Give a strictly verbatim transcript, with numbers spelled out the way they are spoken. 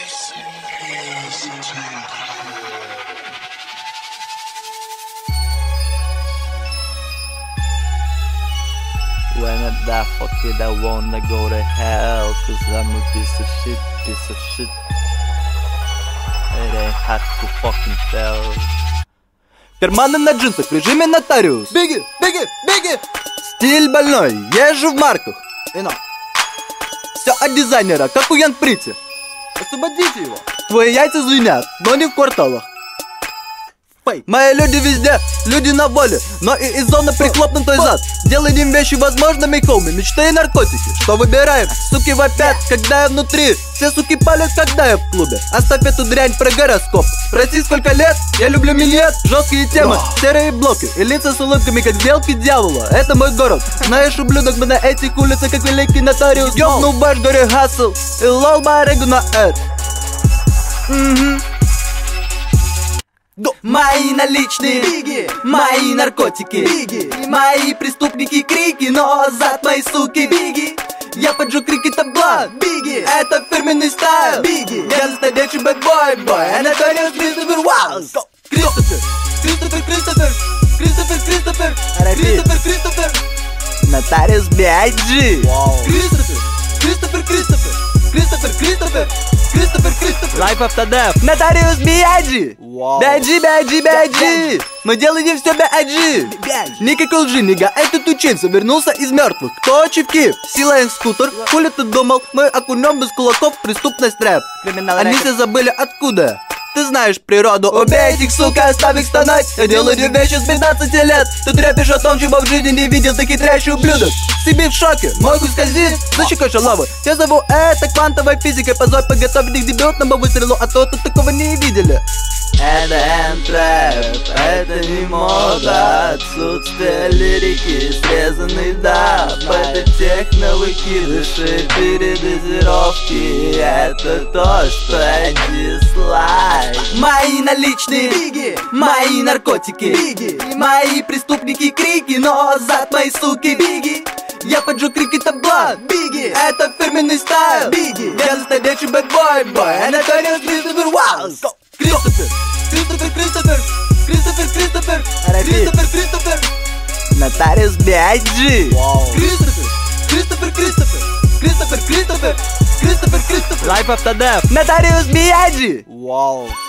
When I die, fuck it, I wanna go to hell. Cause I'm a piece of shit, piece of shit. It ain't hard to fucking tell. Карманы на джинсах в режиме нотариус. Беги, беги, беги. Стиль больной, езжу в марках. И на. Все от дизайнера, как у Ян Прити. Освободите его. Твои яйца звенят, но не в кварталах. Мои люди везде, люди на воле, но и из зоны прихлопнут твой зад. Делаем вещи возможными, хоуми, мечты и наркотики. Что выбираем? Суки вопят, когда я внутри. Все суки палят, когда я в клубе. Оставь эту дрянь про гороскоп. Спроси, сколько лет, я люблю минет. Жесткие темы, серые блоки и лица с улыбками, как белки дьявола. Это мой город, знаешь, ублюдок, мы на этих улицах, как великий нотариус. Ёбну баш, горе хасл, и лол барыгу на эд. Угу. Go. Мои наличные биги, мои наркотики биги, мои преступники крики, но зад мои суки биги. Я поджу крики табла, биги, это фирменный стайл биги. Я настоящий бэтбой, бой, Анатолиус Кристофер Уайлз. Кристофер, Кристофер, Кристофер, Кристофер, Кристофер, Кристофер, Кристофер, Нотариус би ай джи. Кристофер, Кристофер, Кристофер, Кристофер, Кристофер, Кристофер, Кристофер. Life after death. Нотариус би ай джи. би ай джи, би ай джи, би ай джи. Мы делаем все би ай джи. Никакой лжи, нига, этот учился, вернулся из мертвых. Кто очевки? Сила и скутер. Хули ты думал? Мы окунем без кулаков в преступность рэп. Они все забыли откуда. Ты знаешь природу, убей этих, сука, оставь их стонать. Я делаю вещи с пятнадцати лет. Ты трепишь о том, чего в жизни не видел, ты хитрящий ублюдок. Себе в шоке, мой хуй скользит, защекай шалавы. Я зову это квантовой физикой. Позволь подготовить их дебютному выстрелу, а то тут такого не видели. Это энд-трэп, это не мода. Отсутствие лирики, срезанный даб. Это техно-выкидыши, передозировки. Это то, что я дизлайк. Мои наличные биги, мои наркотики биги, мои преступники крики, но зад мои суки биги. Я поджу крики табла, биги, это фирменный стайл биги. Я настоящий бэтбой, бой, Анатолиус Кристофер Уайлз. Кристофер, Кристофер, Кристофер, Кристофер, Кристофер, Кристофер, Кристофер, Нотариус би ай джи. Кристофер, Кристофер, Кристофер, Кристофер, Кристофер, Кристофер, Кристофер. Life after death. Нотариус би ай джи. Wow.